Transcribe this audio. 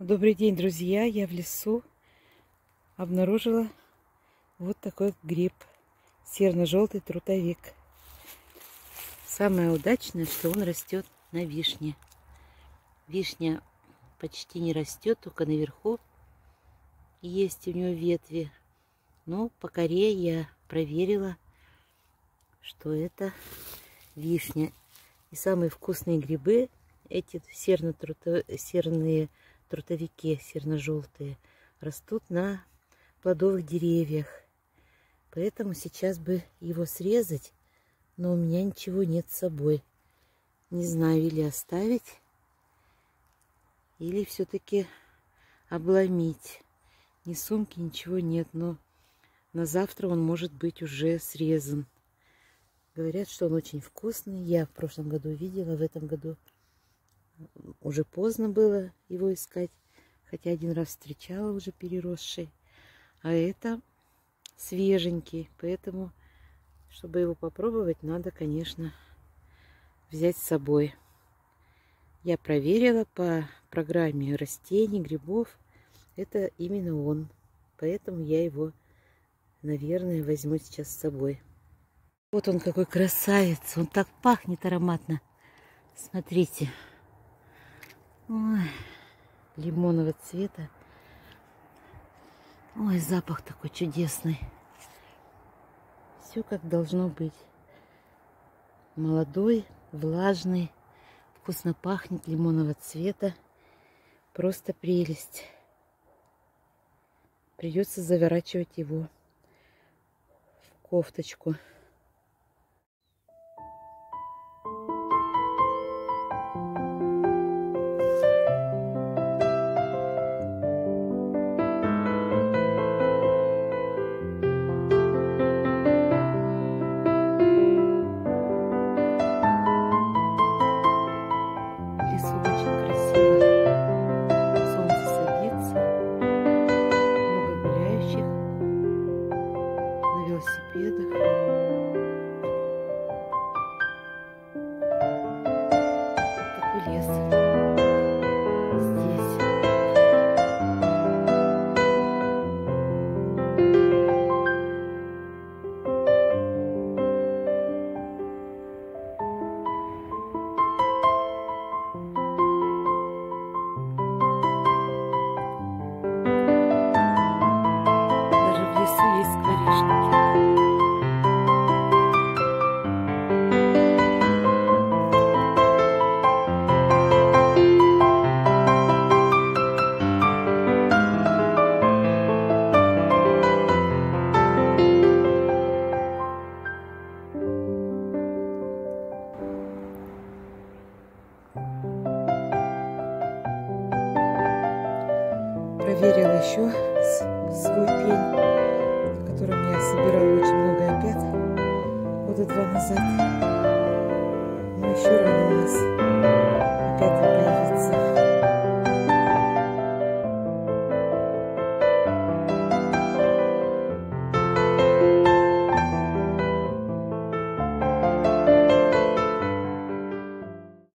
Добрый день, друзья! Я в лесу обнаружила вот такой гриб. Серно-желтый трутовик. Самое удачное, что он растет на вишне. Вишня почти не растет, только наверху есть у него ветви. Но по коре я проверила, что это вишня. И самые вкусные грибы, эти серные трутовики, серно-желтые, растут на плодовых деревьях. Поэтому сейчас бы его срезать, но у меня ничего нет с собой. Не знаю, или оставить, или все-таки обломить. Ни сумки, ничего нет, но на завтра он может быть уже срезан. Говорят, что он очень вкусный. Я в прошлом году видела, в этом году уже поздно было его искать. Хотя один раз встречала уже переросший. А это свеженький. Поэтому, чтобы его попробовать, надо, конечно, взять с собой. Я проверила по программе растений, грибов. Это именно он. Поэтому я его, наверное, возьму сейчас с собой. Вот он какой красавец. Он так пахнет ароматно. Смотрите. Ой, лимонного цвета. Ой, запах такой чудесный. Все как должно быть. Молодой, влажный, вкусно пахнет, лимонного цвета. Просто прелесть. Придется заворачивать его в кофточку. Велосипедах. Такой лес здесь. Даже в лесу есть скворечники. Проверила еще свой пень, в котором я собирала очень много опять года 2 назад. Но еще рано у нас.